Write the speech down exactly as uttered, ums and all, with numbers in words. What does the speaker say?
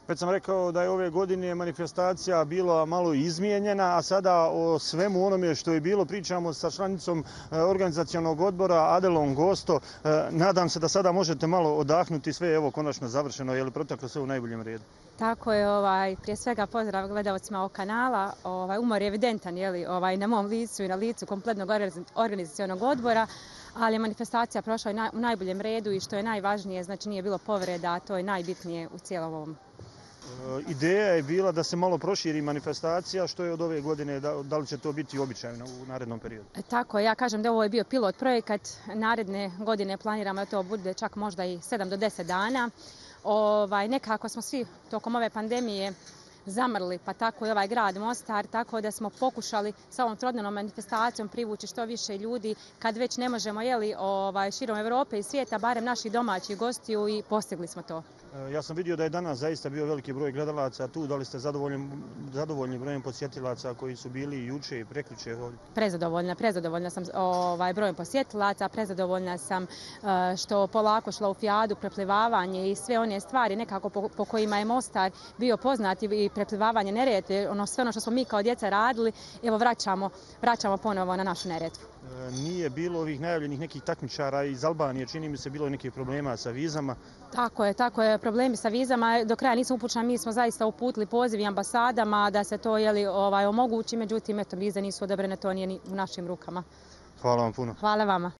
Već sam rekao da je ove godine manifestacija bila malo izmijenjena, a sada o svemu onome što je bilo pričamo sa članicom organizacionog odbora Adelom Gosto. Nadam se da sada možete malo odahnuti, sve je evo konačno završeno, je li proteklo sve u najboljem redu? Tako je, ovaj, prije svega pozdrav gledalcima ovog kanala. Ovaj, umor je evidentan je li, ovaj, na mom licu i na licu kompletnog organizacionog odbora, ali je manifestacija prošla u najboljem redu i što je najvažnije, znači nije bilo povreda, a to je najbitnije u cijelom ovom. Ideja je bila da se malo proširi manifestacija, što je od ove godine, da, da li će to biti običajno u narednom periodu? Tako je, ja kažem da ovo je bio pilot projekat, naredne godine planiramo da to bude čak možda i sedam do deset dana. Ovaj, nekako smo svi tokom ove pandemije zamrli, pa tako i ovaj grad Mostar, tako da smo pokušali sa ovom trodnevnom manifestacijom privući što više ljudi, kad već ne možemo jeli, ovaj, širom Evrope i svijeta, barem naših domaćih gostiju, i postigli smo to. Ja sam vidio da je danas zaista bio veliki broj gledalaca tu, da li ste zadovoljni, zadovoljni brojem posjetilaca koji su bili juče i prekjuče ovdje? Prezadovoljna, prezadovoljna sam ovaj, brojem posjetilaca, prezadovoljna sam što polako šla u Fijadu, preplivavanje i sve one stvari nekako po, po kojima je Mostar bio poznat i preplivavanje Neretve, ono, sve ono što smo mi kao djeca radili, evo vraćamo, vraćamo ponovo na našu Neretvu. Nije bilo ovih najavljenih nekih takmičara iz Albanije, čini mi se bilo je nekih problema sa vizama. Tako je, tako je, problemi sa vizama. Do kraja nisam upućena, mi smo zaista uputili poziv i ambasadama da se to jeli, ovaj, omogući, međutim, eto, vize nisu odobrene, to nije ni u našim rukama. Hvala vam puno. Hvala vama.